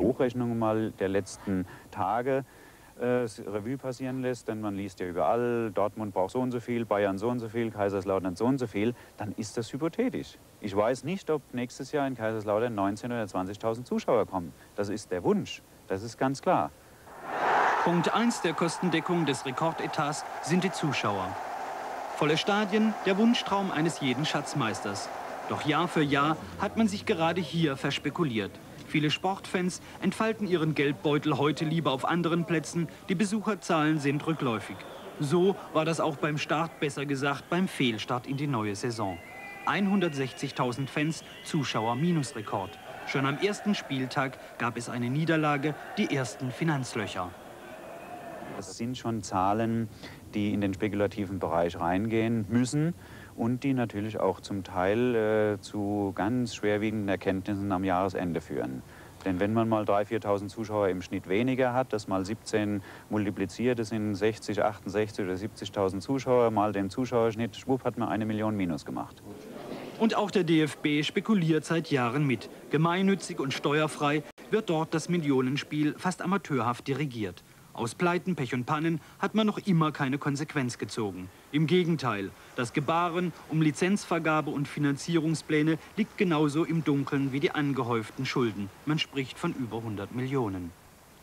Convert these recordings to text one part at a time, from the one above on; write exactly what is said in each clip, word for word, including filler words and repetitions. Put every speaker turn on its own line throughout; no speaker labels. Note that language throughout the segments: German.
Hochrechnungen mal der letzten Tage äh, Revue passieren lässt, denn man liest ja überall, Dortmund braucht so und so viel, Bayern so und so viel, Kaiserslautern so und so viel, dann ist das hypothetisch. Ich weiß nicht, ob nächstes Jahr in Kaiserslautern neunzehntausend oder zwanzigtausend Zuschauer kommen. Das ist der Wunsch, das ist ganz klar.
Punkt eins der Kostendeckung des Rekordetats sind die Zuschauer. Volle Stadien, der Wunschtraum eines jeden Schatzmeisters. Doch Jahr für Jahr hat man sich gerade hier verspekuliert. Viele Sportfans entfalten ihren Geldbeutel heute lieber auf anderen Plätzen. Die Besucherzahlen sind rückläufig. So war das auch beim Start, besser gesagt beim Fehlstart in die neue Saison. hundertsechzigtausend Fans, Zuschauer Minusrekord. Schon am ersten Spieltag gab es eine Niederlage, die ersten Finanzlöcher.
Das sind schon Zahlen, die in den spekulativen Bereich reingehen müssen und die natürlich auch zum Teil äh, zu ganz schwerwiegenden Erkenntnissen am Jahresende führen. Denn wenn man mal dreitausend, viertausend Zuschauer im Schnitt weniger hat, das mal siebzehn multipliziert, das sind sechzig, achtundsechzig oder siebzigtausend Zuschauer, mal den Zuschauerschnitt, schwupp, hat man eine Million Minus gemacht.
Und auch der D F B spekuliert seit Jahren mit. Gemeinnützig und steuerfrei wird dort das Millionenspiel fast amateurhaft dirigiert. Aus Pleiten, Pech und Pannen hat man noch immer keine Konsequenz gezogen. Im Gegenteil, das Gebaren um Lizenzvergabe und Finanzierungspläne liegt genauso im Dunkeln wie die angehäuften Schulden. Man spricht von über hundert Millionen.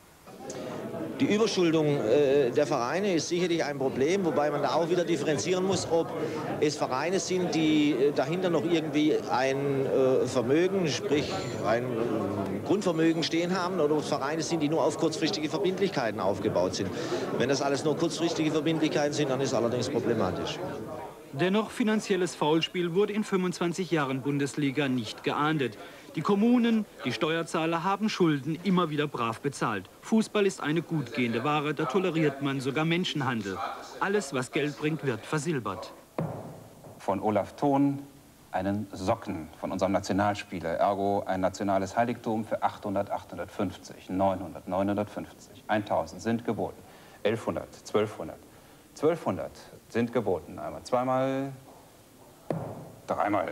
Die Überschuldung äh, der Vereine ist sicherlich ein Problem, wobei man da auch wieder differenzieren muss, ob es Vereine sind, die äh, dahinter noch irgendwie ein äh, Vermögen, sprich ein äh, Grundvermögen stehen haben, oder ob es Vereine sind, die nur auf kurzfristige Verbindlichkeiten aufgebaut sind. Wenn das alles nur kurzfristige Verbindlichkeiten sind, dann ist es allerdings problematisch.
Dennoch, finanzielles Faulspiel wurde in fünfundzwanzig Jahren Bundesliga nicht geahndet. Die Kommunen, die Steuerzahler haben Schulden immer wieder brav bezahlt. Fußball ist eine gut gehende Ware, da toleriert man sogar Menschenhandel. Alles, was Geld bringt, wird versilbert.
Von Olaf Thon einen Socken von unserem Nationalspieler, ergo ein nationales Heiligtum für achthundert, achthundertfünfzig, neunhundert, neunhundertfünfzig, tausend sind geboten, elfhundert, zwölfhundert, zwölfhundert sind geboten, einmal, zweimal, dreimal.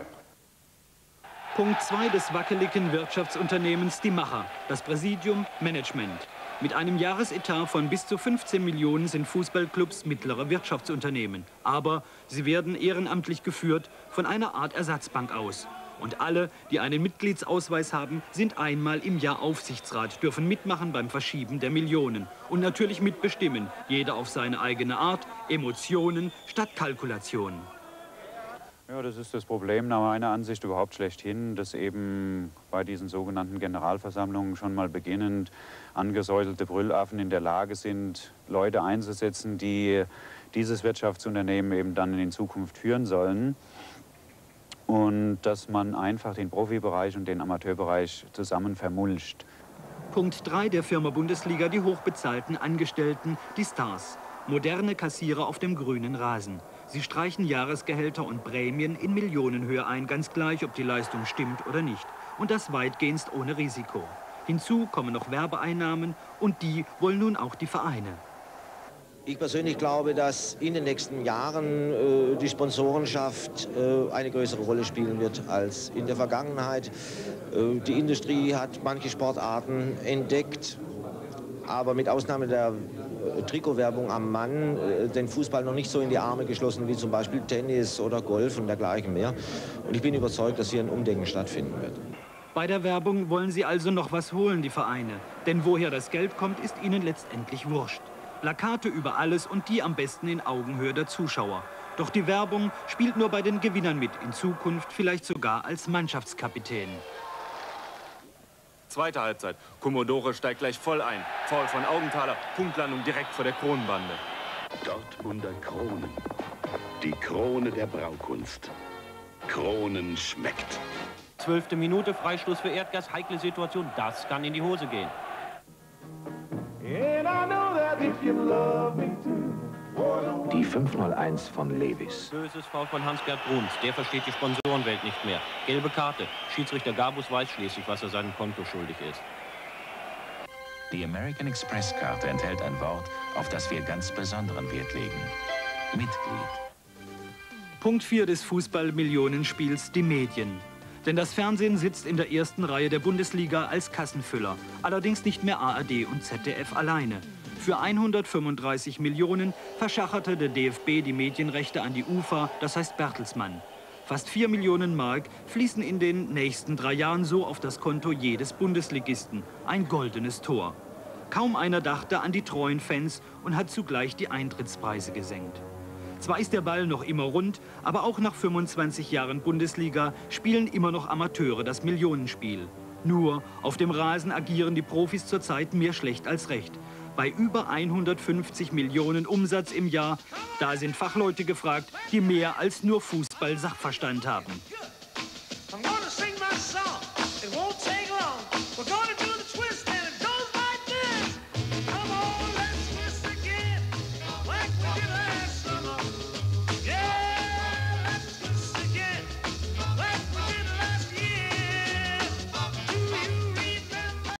Punkt zwei des wackeligen Wirtschaftsunternehmens Die Macher, das Präsidium, Management. Mit einem Jahresetat von bis zu fünfzehn Millionen sind Fußballclubs mittlere Wirtschaftsunternehmen. Aber sie werden ehrenamtlich geführt von einer Art Ersatzbank aus. Und alle, die einen Mitgliedsausweis haben, sind einmal im Jahr Aufsichtsrat, dürfen mitmachen beim Verschieben der Millionen. Und natürlich mitbestimmen, jeder auf seine eigene Art, Emotionen statt Kalkulationen.
Ja, das ist das Problem nach meiner Ansicht überhaupt schlechthin, dass eben bei diesen sogenannten Generalversammlungen schon mal beginnend angesäuselte Brüllaffen in der Lage sind, Leute einzusetzen, die dieses Wirtschaftsunternehmen eben dann in Zukunft führen sollen. Und dass man einfach den Profibereich und den Amateurbereich zusammen vermulcht.
Punkt drei der Firma Bundesliga, die hochbezahlten Angestellten, die Stars. Moderne Kassierer auf dem grünen Rasen. Sie streichen Jahresgehälter und Prämien in Millionenhöhe ein, ganz gleich, ob die Leistung stimmt oder nicht. Und das weitgehend ohne Risiko. Hinzu kommen noch Werbeeinnahmen und die wollen nun auch die Vereine.
Ich persönlich glaube, dass in den nächsten Jahren äh, die Sponsorenschaft äh, eine größere Rolle spielen wird als in der Vergangenheit. Äh, die Industrie hat manche Sportarten entdeckt, aber mit Ausnahme der äh, Trikotwerbung am Mann äh, den Fußball noch nicht so in die Arme geschlossen wie zum Beispiel Tennis oder Golf und dergleichen mehr. Und ich bin überzeugt, dass hier ein Umdenken stattfinden wird.
Bei der Werbung wollen sie also noch was holen, die Vereine. Denn woher das Geld kommt, ist ihnen letztendlich wurscht. Plakate über alles und die am besten in Augenhöhe der Zuschauer. Doch die Werbung spielt nur bei den Gewinnern mit, in Zukunft vielleicht sogar als Mannschaftskapitän.
Zweite Halbzeit. Commodore steigt gleich voll ein. Foul von Augenthaler, Punktlandung direkt vor der Kronenbande.
Dortmunder Kronen. Die Krone der Braukunst. Kronen schmeckt.
Zwölfte Minute, Freistoß für Erdgas, heikle Situation. Das kann in die Hose gehen.
Die fünf null eins von Lewis.
Böses Foul von Hans-Gerd Bruns. Der versteht die Sponsorenwelt nicht mehr. Gelbe Karte. Schiedsrichter Gabus weiß schließlich, was er seinem Konto schuldig ist.
Die American Express-Karte enthält ein Wort, auf das wir ganz besonderen Wert legen. Mitglied.
Punkt vier des Fußball-Millionenspiels, die Medien. Denn das Fernsehen sitzt in der ersten Reihe der Bundesliga als Kassenfüller. Allerdings nicht mehr A R D und Z D F alleine. Für hundertfünfunddreißig Millionen verschacherte der D F B die Medienrechte an die U F A, das heißt Bertelsmann. Fast vier Millionen Mark fließen in den nächsten drei Jahren so auf das Konto jedes Bundesligisten. Ein goldenes Tor. Kaum einer dachte an die treuen Fans und hat zugleich die Eintrittspreise gesenkt. Zwar ist der Ball noch immer rund, aber auch nach fünfundzwanzig Jahren Bundesliga spielen immer noch Amateure das Millionenspiel. Nur, auf dem Rasen agieren die Profis zurzeit mehr schlecht als recht. Bei über hundertfünfzig Millionen Umsatz im Jahr, da sind Fachleute gefragt, die mehr als nur Fußball-Sachverstand haben.